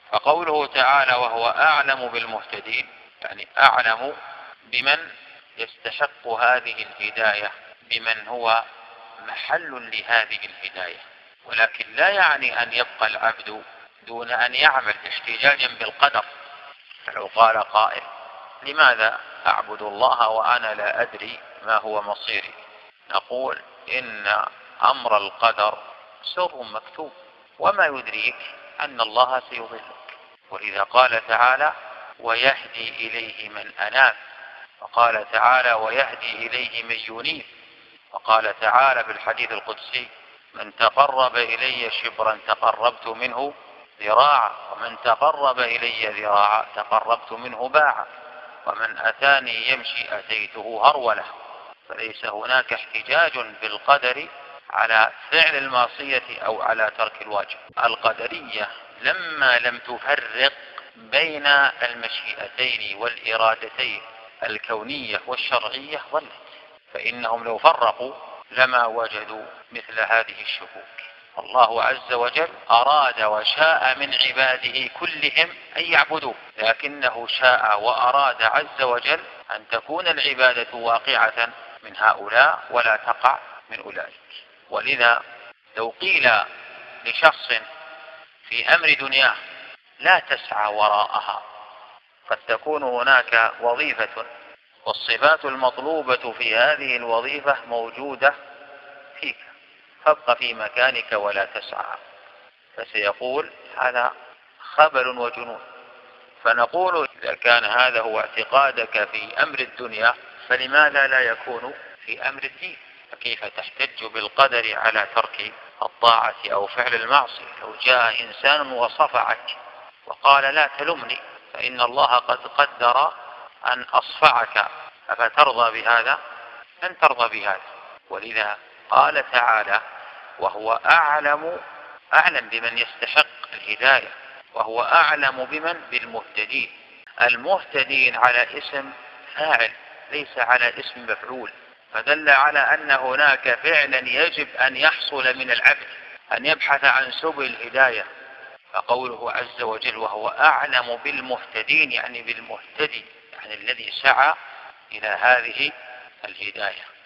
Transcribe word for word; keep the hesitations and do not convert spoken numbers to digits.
فقوله تعالى وهو أعلم بالمهتدين يعني أعلم بمن يستحق هذه الهداية، بمن هو محل لهذه الهداية، ولكن لا يعني أن يبقى العبد دون أن يعمل احتجاجا بالقدر. فلو قال قائل لماذا أعبد الله وأنا لا أدري ما هو مصيري، نقول إن أمر القدر سر مكتوب، وما يدريك أن الله سيضلك. ولذا قال تعالى ويهدي إليه من أناب، وقال تعالى ويهدي إليه من ينيب، وقال تعالى في الحديث القدسي من تقرب إلي شبرا تقربت منه ذراعا، ومن تقرب إلي ذراعا تقربت منه باعا، ومن أتاني يمشي أتيته هرولة. فليس هناك احتجاج بالقدر على فعل المعصية أو على ترك الواجب. القدرية لما لم تفرق بين المشيئتين والإرادتين الكونية والشرعية ضلت، فإنهم لو فرقوا لما وجدوا مثل هذه الشكوك. الله عز وجل أراد وشاء من عباده كلهم أن يعبدوه، لكنه شاء وأراد عز وجل أن تكون العبادة واقعة من هؤلاء ولا تقع من أولئك. ولذا لو قيل لشخص في أمر دنياه لا تسعى وراءها، قد تكون هناك وظيفة والصفات المطلوبة في هذه الوظيفة موجودة فيك، فابق في مكانك ولا تسعى، فسيقول هذا خبل وجنون. فنقول إذا كان هذا هو اعتقادك في أمر الدنيا فلماذا لا يكون في أمر الدين؟ فكيف تحتج بالقدر على ترك الطاعة أو فعل المعصية؟ لو جاء إنسان وصفعك وقال لا تلمني فإن الله قد قدر أن أصفعك، أفترضى بهذا؟ لن ترضى بهذا. ولذا قال تعالى وهو أعلم أعلم بمن يستحق الهداية، وهو أعلم بمن بالمهتدين. المهتدين على اسم فاعل ليس على اسم مفعول، فدل على أن هناك فعلا يجب أن يحصل من العبد، أن يبحث عن سبل الهداية. فقوله عز وجل وهو أعلم بالمهتدين يعني بالمهتدي، يعني الذي سعى إلى هذه الهداية.